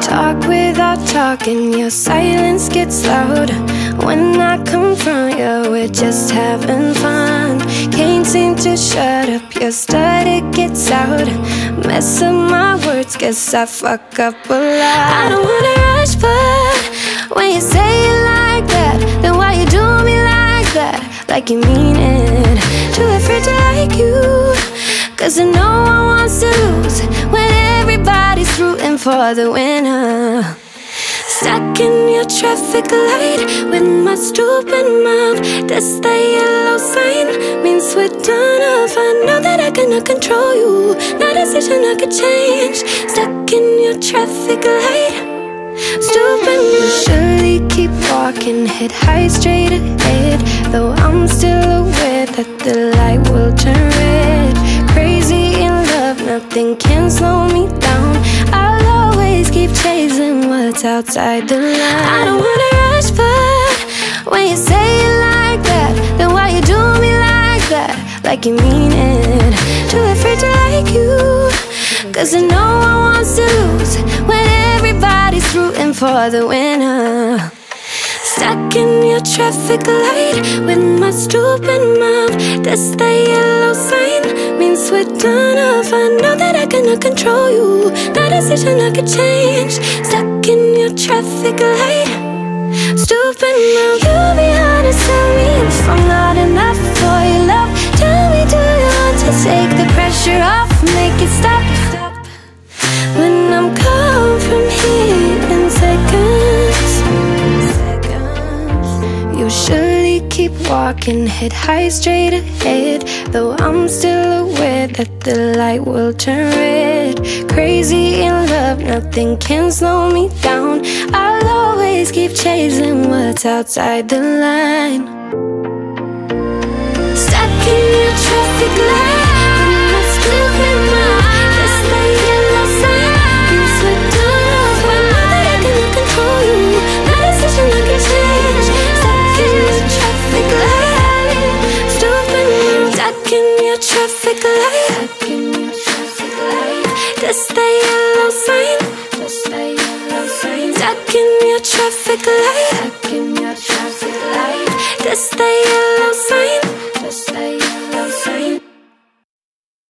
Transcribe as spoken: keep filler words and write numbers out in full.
Talk without talking, your silence gets loud. When I confront you, we're just having fun. Can't seem to shut up, your stutter gets out. Mess up my words, guess I fuck up a lot. I don't wanna rush, but when you say it like that, then why you do me like that? Like you mean it. Too afraid to like you, cause I know I want to lose when everybody's rooting for the winner. Stuck in your traffic light with my stupid mouth. That's the yellow sign, means we're done off. I know that I cannot control you, no decision I could change. Stuck in your traffic light, stupid. You surely keep walking, head high straight ahead, though I'm still aware that the light will turn red. Crazy in love, nothing can slow me down. I'll always keep chasing what's outside the line. I don't wanna rush, but when you say it like that, then why you do me like that? Like you mean it. Too afraid to like you, cause I know I want to lose when everybody's rooting for the winner. Stuck in your traffic light with my stupid mouth. That's the yellow sign, means we're done off. I know that I cannot control you, no decision I could change. Stuck in your traffic light, stupid mouth. You be honest, tell me if I'm not enough for your love. Tell me, do you want to take the pressure off, make it stop? When I'm gone from here in seconds, you surely keep walking, head high straight ahead, though I'm still aware that the light will turn red. Crazy in love, nothing can slow me down. I'll always keep chasing what's outside the line. Stuck in your traffic light, with my stupid mind. That's the yellow sign, means we're done off. I know that I cannot control you, no decision I can change. Stuck in your traffic light, stupid mind. Stuck in your traffic light, that's the yellow sign, that's the yellow sign. Stuck in your traffic light.